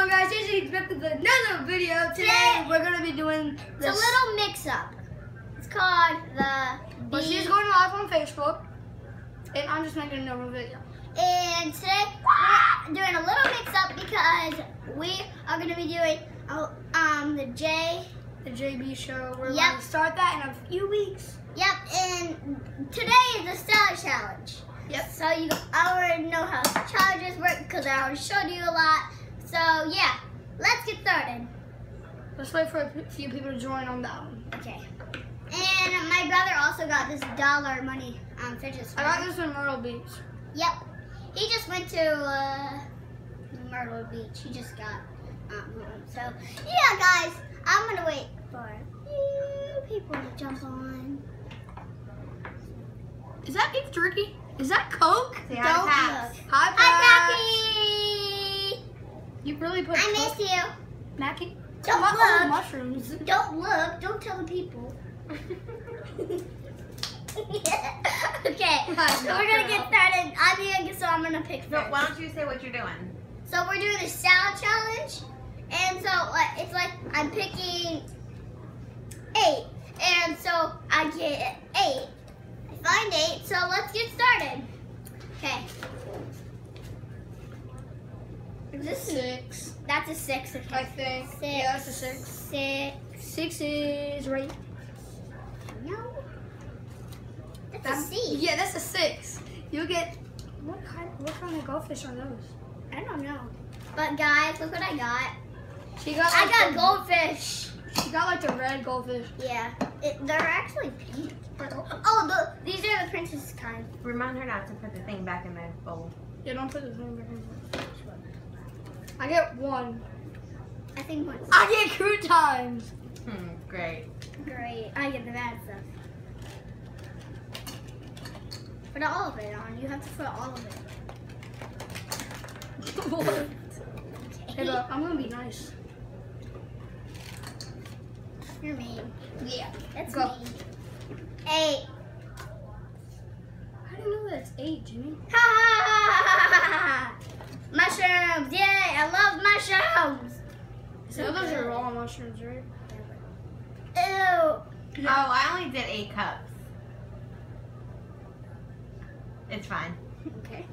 on, guys? Here's expected another video. Today we're gonna be doing this. It's a little mix-up. It's called the. But she's going live on Facebook, and I'm just making a normal video. And today we're doing a little mix-up because we are gonna be doing the JB show. We're Yep. gonna start that in a few weeks. Yep. And today is the Style Challenge. Yep. So you already know how challenges work because I already showed you a lot. So yeah, let's get started. Let's wait for a few people to join on that one. Okay. And my brother also got this dollar money fidget spinner. I got this in Myrtle Beach. Yep. He just went to Myrtle Beach. He just got home. So yeah, guys, I'm gonna wait for you people to jump on. Is that beef jerky? Is that Coke? Say Don't hi to look. Paps. Hi, Hi, Paps. Mackie. You really put I Coke- miss you. Mackie? Don't Oh, look. mushrooms. Don't look. Don't tell the people. Okay, so we're gonna get started. I'm gonna pick No, first. why don't you say what you're doing? So we're doing the style challenge, and so it's like I'm picking 8, and so I get 8. I find 8, so let's get started. Okay. This is 6. that's a 6. Okay. I think. 6. Yeah, that's a 6. 6. 6 is right. No. That's a C. Yeah, that's a 6. You get what kind of goldfish are those? I don't know. But guys, look what I got. She got. I Like got the, goldfish. She got like the red goldfish. Yeah, they're actually pink. Oh, these are the princess kind. Remind her not to put the thing back in the bowl. Yeah, don't put the thing back in. I get 1. I think one's I get croutons. Great. great. I get the bad stuff. Put all of it on. You have to put all of it. Hey, look, I'm gonna be nice. You're mean. Yeah. That's Go. mean. 8. I didn't know that's 8, Jimmy. Ha ha ha ha! Mushrooms! Yay! I love mushrooms. So those are raw mushrooms, right? Ew. Oh, I only did 8 cups. It's fine. Okay.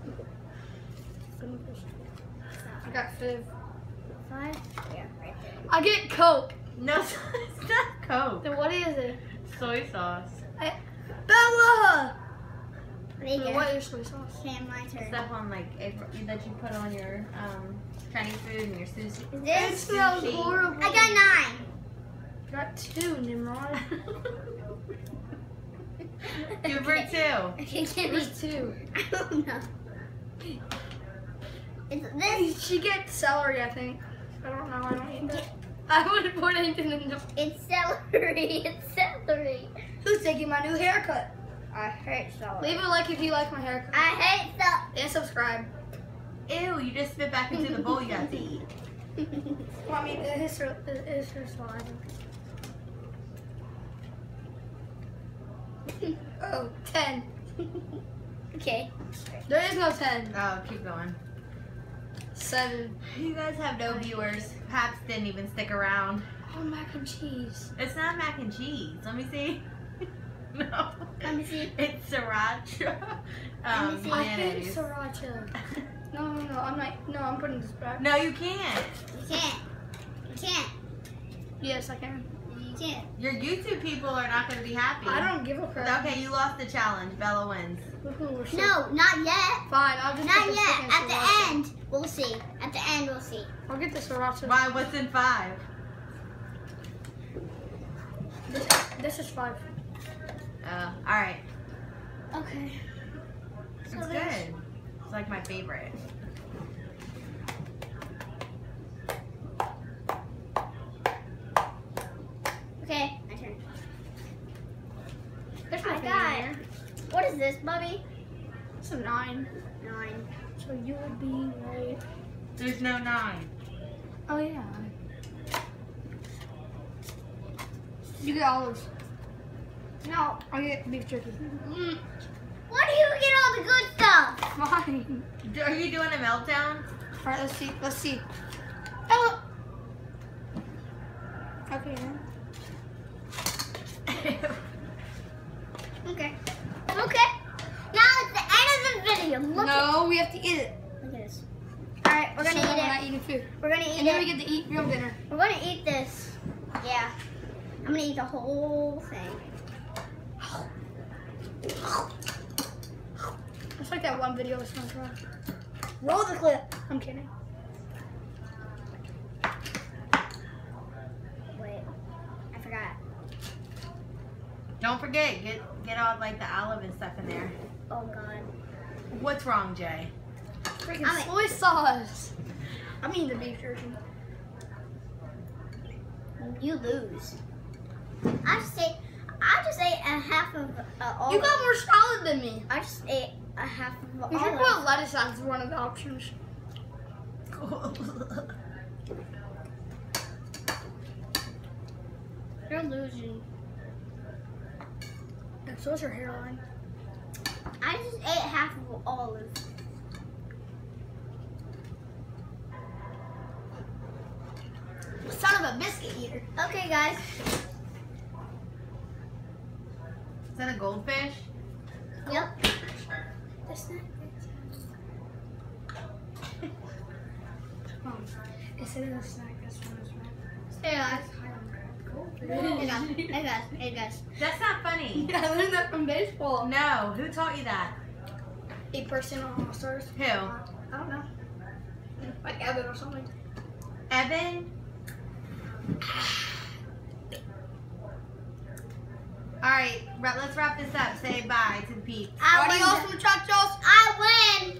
I got 5. 5. Yeah, right there. I get Coke. No, it's not Coke. Then what is it? Soy sauce. Bella! There you go. What is soy sauce? Okay, my turn. Stuff on like that you put on your Chinese food and your sushi. Is It this? smells Sushi. horrible. I got 9. Got 2, Nimrod. 2 for 2. Okay, give me. There's 2. I don't know. It's this. She gets celery, I think. I don't know. I don't eat that. I wouldn't put anything in the. It's celery. It's celery. Who's taking my new haircut? I hate celery. Leave a like if you like my haircut. I hate celery. And subscribe. Ew, you just spit back into the bowl you got to eat. Well, I mean, it is her saliva. Oh, 10. Okay. There is no 10. Oh, keep going. 7. You guys have no viewers. Paps didn't even stick around. Oh, mac and cheese. It's not mac and cheese. Let me see. No. Let me see. It's sriracha. Let me see. I hate Mayonnaise. sriracha. No, I'm not. No, I'm putting this back. No, you can't. You can't. You can't. Yes, I can. You can't. Your YouTube people are not going to be happy. I don't give a crap. Okay, you lost the challenge. Bella wins. Woohoo, we're so- No, not yet. Fine, I'll just Not get the yet. second At the sriracha. end, we'll see. At the end, we'll see. I'll get the sriracha. Why? What's in 5? This is 5. All right. Okay. It's good. It's like my favorite. Okay, my turn. There's I nothing in got. there. What is this, Bubby? It's a 9. 9. So you would be right. There's no 9. Oh, yeah. You get olives. No, I get beef jerky. Why do you get all the good stuff? Fine. Are you doing a meltdown? All right, let's see. Let's see. Kaden. Okay. Okay. Now it's the end of the video. Look No, we have to eat it. Look at this. Alright, we're gonna So eat we're it. not eating food. We're gonna eat And then we it. get to eat real dinner. We're gonna eat this. Yeah. I'm gonna eat the whole thing. It's like that one video with SpongeBob. Roll the clip. I'm kidding. Wait. I forgot. Don't forget, get all like the olive and stuff in there. Oh god. What's wrong, Jay? Freaking I'm soy sauce. I'm eating the beef jerky. You lose. I just ate a half of all. You got more salad than me. I just ate a half of You should all. put lettuce as one of the options. You're losing. And so is your hairline. I just ate half of olive. Son of a biscuit eater. Okay, guys. Is that a goldfish? Yep. It's not. It's in a snack. That's one is right. Hey guys. Hey guys. That's not funny. I learned that from baseball. No, who taught you that? 8% on All Stars. Who? I don't know. Like Evan or something. Evan? All right, let's wrap this up. Say bye to the peeps. I Adios, win. muchachos. I win.